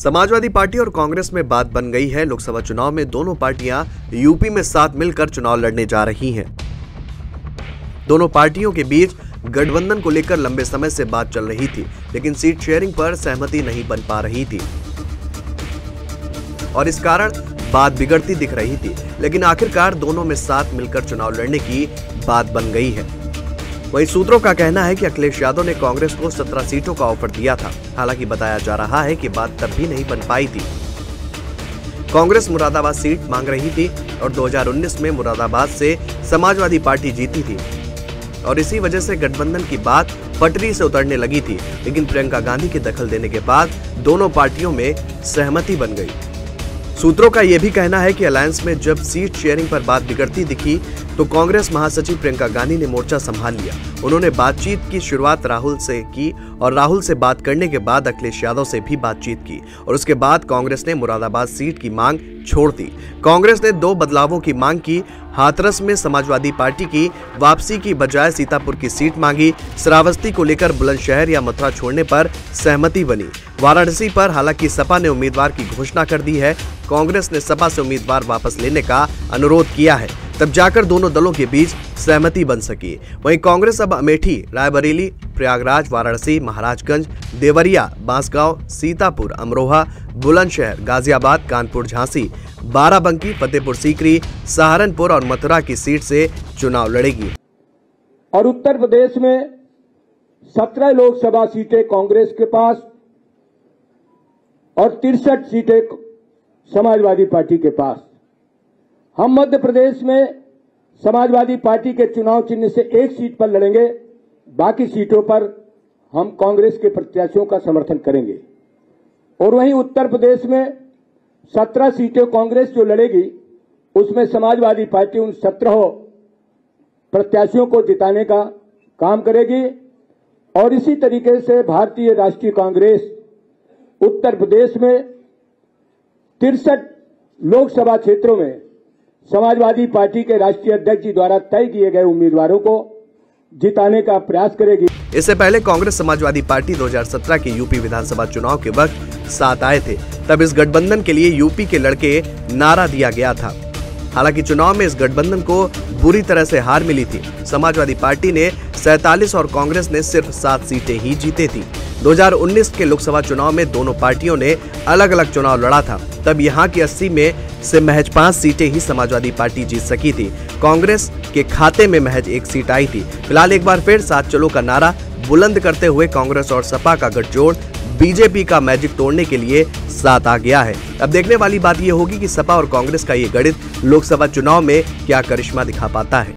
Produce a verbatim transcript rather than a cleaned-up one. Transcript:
Samajwadi party और कांग्रेस में बात बन गई है। लोकसभा चुनाव में दोनों पार्टियां यूपी में साथ मिलकर चुनाव लड़ने जा रही हैं। दोनों पार्टियों के बीच गठबंधन को लेकर लंबे समय से बात चल रही थी, लेकिन सीट शेयरिंग पर सहमति नहीं बन पा रही थी और इस कारण बात बिगड़ती दिख रही थी। लेकिन आखिरकार दोनों में साथ मिलकर चुनाव लड़ने की बात बन गई है। वहीं सूत्रों का कहना है कि अखिलेश यादव ने कांग्रेस को सत्रह सीटों का ऑफर दिया था। हालांकि बताया जा रहा है कि बात तब भी नहीं बन पाई थी। कांग्रेस मुरादाबाद सीट मांग रही थी और दो हज़ार उन्नीस में मुरादाबाद से समाजवादी पार्टी जीती थी और इसी वजह से गठबंधन की बात पटरी से उतरने लगी थी। लेकिन प्रियंका गांधी के दखल देने के बाद दोनों पार्टियों में सहमति बन गई। सूत्रों का यह भी कहना है कि अलायंस में जब सीट शेयरिंग पर बात बिगड़ती दिखी तो कांग्रेस महासचिव प्रियंका गांधी ने मोर्चा संभाल लिया। उन्होंने बातचीत की शुरुआत राहुल से की और राहुल से बात करने के बाद अखिलेश यादव से भी बातचीत की और उसके बाद कांग्रेस ने मुरादाबाद सीट की मांग छोड़ दी। कांग्रेस ने दो बदलावों की मांग की। हाथरस में समाजवादी पार्टी की वापसी की बजाय सीतापुर की सीट मांगी। श्रावस्ती को लेकर बुलंदशहर या मथुरा छोड़ने पर सहमति बनी। वाराणसी पर हालांकि सपा ने उम्मीदवार की घोषणा कर दी है। कांग्रेस ने सपा से उम्मीदवार वापस लेने का अनुरोध किया है, तब जाकर दोनों दलों के बीच सहमति बन सकी। वहीं कांग्रेस अब अमेठी, रायबरेली, प्रयागराज, वाराणसी, महाराजगंज, देवरिया, बांसगांव, सीतापुर, अमरोहा, बुलंदशहर, गाजियाबाद, कानपुर, झांसी, बाराबंकी, फतेहपुर सीकरी, सहारनपुर और मथुरा की सीट से चुनाव लड़ेगी। और उत्तर प्रदेश में सत्रह लोकसभा सीटें कांग्रेस के पास और तिरसठ सीटें समाजवादी पार्टी के पास। हम मध्य प्रदेश में समाजवादी पार्टी के चुनाव चिन्ह से एक सीट पर लड़ेंगे। बाकी सीटों पर हम कांग्रेस के प्रत्याशियों का समर्थन करेंगे। और वहीं उत्तर प्रदेश में सत्रह सीटें कांग्रेस जो लड़ेगी, उसमें समाजवादी पार्टी उन सत्रह प्रत्याशियों को जिताने का काम करेगी। और इसी तरीके से भारतीय राष्ट्रीय कांग्रेस उत्तर प्रदेश में तिरसठ लोकसभा क्षेत्रों में समाजवादी पार्टी के राष्ट्रीय अध्यक्ष जी द्वारा तय किए गए उम्मीदवारों को जिताने का प्रयास करेगी। इससे पहले कांग्रेस समाजवादी पार्टी दो हज़ार सत्रह के यूपी विधानसभा चुनाव के वक्त साथ आए थे। तब इस गठबंधन के लिए यूपी के लड़के नारा दिया गया था। हालांकि चुनाव में इस गठबंधन को बुरी तरह से हार मिली थी। समाजवादी पार्टी ने सैंतालीस और कांग्रेस ने सिर्फ सात सीटें ही जीते थी। दो हज़ार उन्नीस के लोकसभा चुनाव में दोनों पार्टियों ने अलग अलग चुनाव लड़ा था। तब यहां की अस्सी में से महज पांच सीटें ही समाजवादी पार्टी जीत सकी थी। कांग्रेस के खाते में महज एक सीट आई थी। फिलहाल एक बार फिर साथ चलो का नारा बुलंद करते हुए कांग्रेस और सपा का गठजोड़ बीजेपी का मैजिक तोड़ने के लिए साथ आ गया है। अब देखने वाली बात यह होगी कि सपा और कांग्रेस का ये गणित लोकसभा चुनाव में क्या करिश्मा दिखा पाता है।